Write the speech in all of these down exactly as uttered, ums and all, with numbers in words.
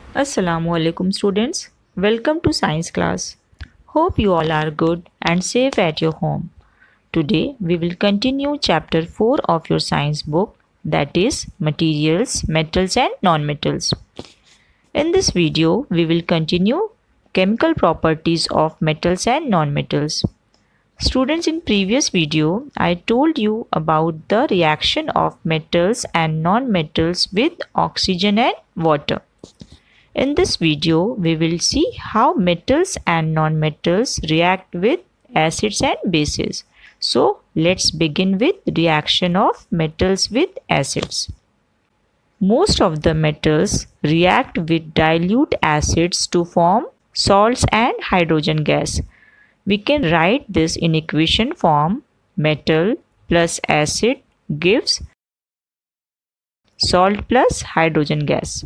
Assalamu alaikum students. Welcome to science class. Hope you all are good and safe at your home. Today we will continue chapter four of your science book, that is materials, metals and non-metals. In this video we will continue chemical properties of metals and non-metals. Students, in previous video I told you about the reaction of metals and non-metals with oxygen and water. In this video, we will see how metals and non-metals react with acids and bases. So, let's begin with reaction of metals with acids. Most of the metals react with dilute acids to form salts and hydrogen gas. We can write this in equation form: metal plus acid gives salt plus hydrogen gas.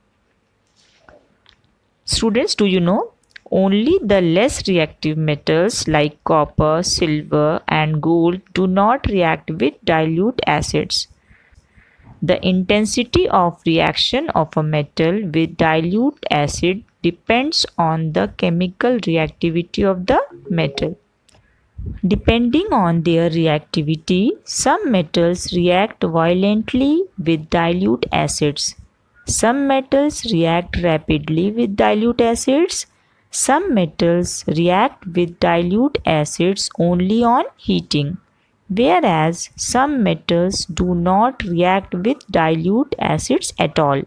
Students, do you know only the less reactive metals like copper, silver and gold do not react with dilute acids. The intensity of reaction of a metal with dilute acid depends on the chemical reactivity of the metal. Depending on their reactivity, some metals react violently with dilute acids. Some metals react rapidly with dilute acids. Some metals react with dilute acids only on heating, whereas some metals do not react with dilute acids at all.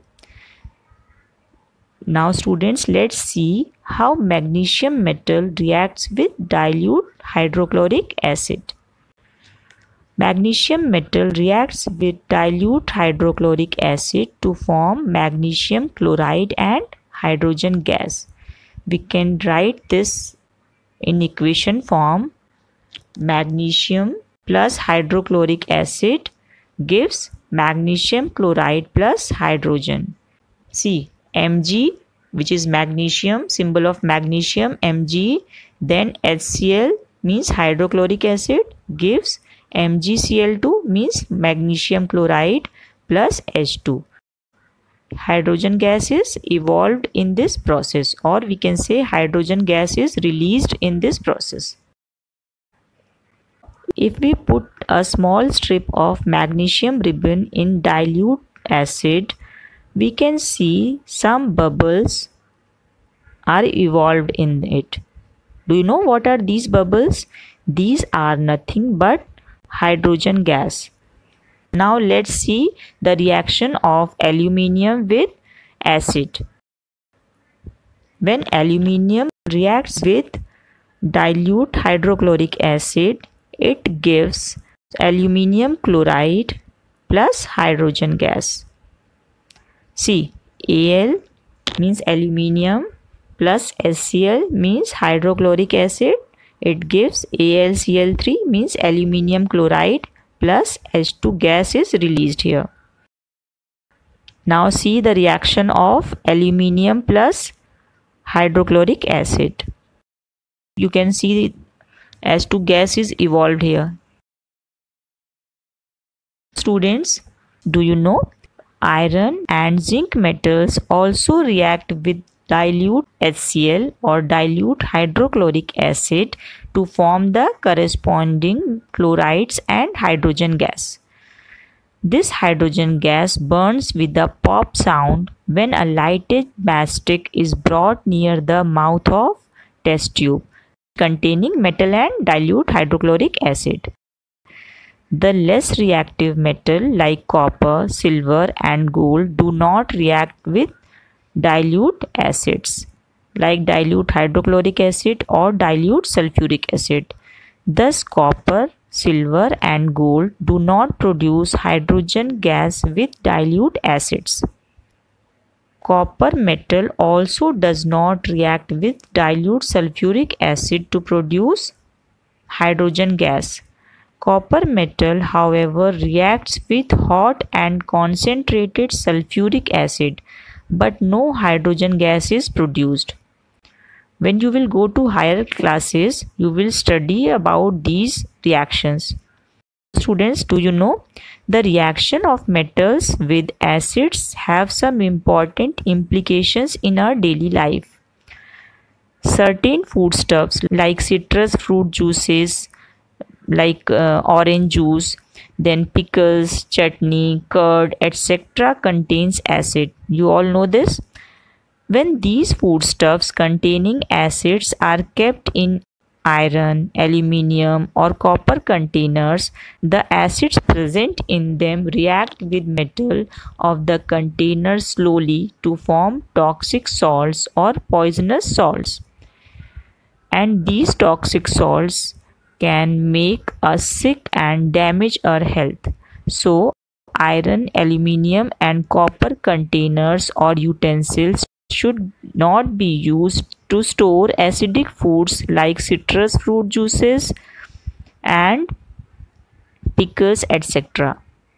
Now students, let's see how magnesium metal reacts with dilute hydrochloric acid. Magnesium metal reacts with dilute hydrochloric acid to form magnesium chloride and hydrogen gas. We can write this in equation form: magnesium plus hydrochloric acid gives magnesium chloride plus hydrogen. See, Mg, which is magnesium, symbol of magnesium, Mg, then HCl means hydrochloric acid gives M g C l two means magnesium chloride plus H two. Hydrogen gas is evolved in this process, or we can say hydrogen gas is released in this process. If we put a small strip of magnesium ribbon in dilute acid, we can see some bubbles are evolved in it. Do you know what are these bubbles? These are nothing but hydrogen gas. Now let's see the reaction of aluminium with acid. When aluminium reacts with dilute hydrochloric acid, it gives aluminium chloride plus hydrogen gas. See, Al means aluminium plus HCl means hydrochloric acid. It gives A l C l three means aluminium chloride plus H two gas is released here. Now see the reaction of aluminium plus hydrochloric acid. You can see H two gas is evolved here. Students, do you know iron and zinc metals also react with dilute HCl or dilute hydrochloric acid to form the corresponding chlorides and hydrogen gas. This hydrogen gas burns with a pop sound when a lighted matchstick is brought near the mouth of test tube containing metal and dilute hydrochloric acid. The less reactive metal like copper, silver and gold do not react with dilute acids like dilute hydrochloric acid or dilute sulfuric acid. Thus, copper, silver and gold do not produce hydrogen gas with dilute acids. Copper metal also does not react with dilute sulfuric acid to produce hydrogen gas. Copper metal, however, reacts with hot and concentrated sulfuric acid, but no hydrogen gas is produced. When you will go to higher classes, you will study about these reactions. Students, do you know the reaction of metals with acids have some important implications in our daily life? Certain foodstuffs like citrus fruit juices, like uh, orange juice, then pickles, chutney, curd, et cetera contains acid. You all know this. When these foodstuffs containing acids are kept in iron, aluminium or copper containers, the acids present in them react with metal of the container slowly to form toxic salts or poisonous salts. And these toxic salts can make us sick and damage our health. So, iron, aluminium and copper containers or utensils should not be used to store acidic foods like citrus fruit juices and pickles, et cetera.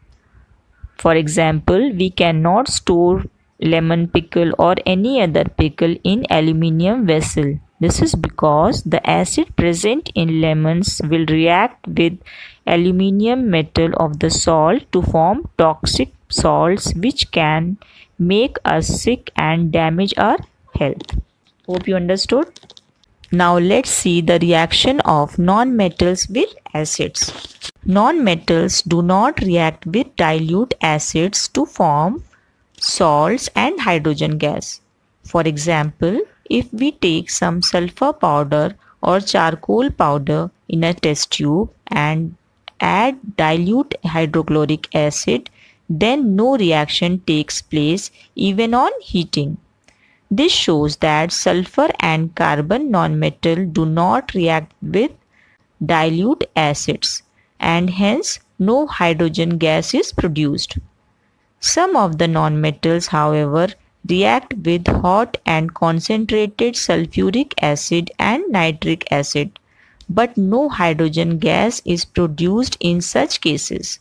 For example, we cannot store lemon pickle or any other pickle in aluminium vessel. This is because the acid present in lemons will react with aluminium metal of the salt to form toxic salts which can make us sick and damage our health. Hope you understood. Now let's see the reaction of non-metals with acids. Non-metals do not react with dilute acids to form salts and hydrogen gas. For example, if we take some sulfur powder or charcoal powder in a test tube and add dilute hydrochloric acid, then no reaction takes place even on heating. This shows that sulfur and carbon nonmetal do not react with dilute acids and hence no hydrogen gas is produced. Some of the nonmetals, however, react with hot and concentrated sulfuric acid and nitric acid, but no hydrogen gas is produced in such cases.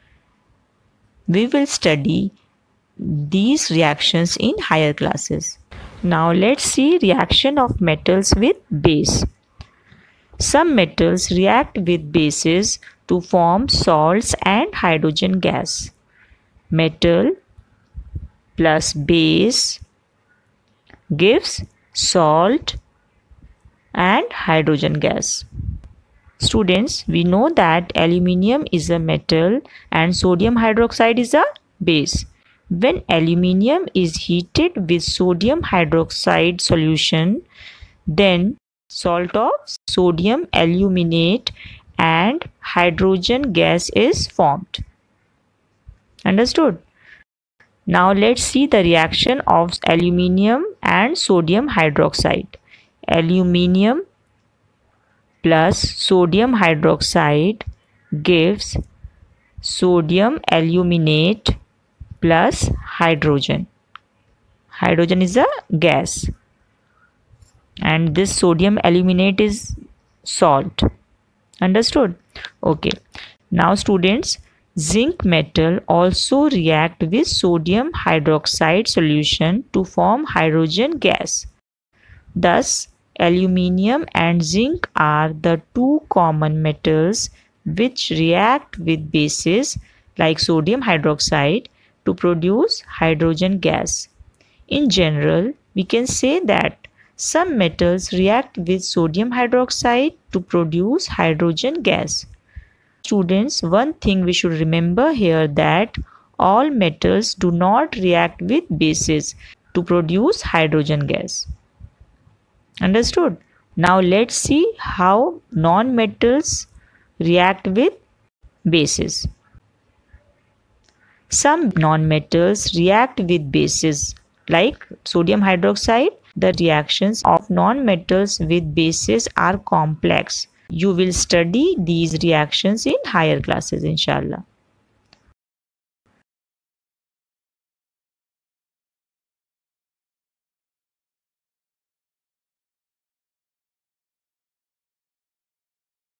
We will study these reactions in higher classes. Now let's see reaction of metals with base. Some metals react with bases to form salts and hydrogen gas. Metal plus base gives salt and hydrogen gas. Students, we know that aluminium is a metal and sodium hydroxide is a base. When aluminium is heated with sodium hydroxide solution, then salt of sodium aluminate and hydrogen gas is formed. Understood? Now let's see the reaction of aluminium and sodium hydroxide. Aluminium plus sodium hydroxide gives sodium aluminate plus hydrogen. Hydrogen is a gas and this sodium aluminate is salt. Understood? Okay. Now students, zinc metal also react with sodium hydroxide solution to form hydrogen gas. Thus, aluminium and zinc are the two common metals which react with bases like sodium hydroxide to produce hydrogen gas. In general, we can say that some metals react with sodium hydroxide to produce hydrogen gas. Students, one thing we should remember here that all metals do not react with bases to produce hydrogen gas. Understood? Now let's see how non-metals react with bases. Some non-metals react with bases like sodium hydroxide. The reactions of non-metals with bases are complex. You will study these reactions in higher classes, inshallah.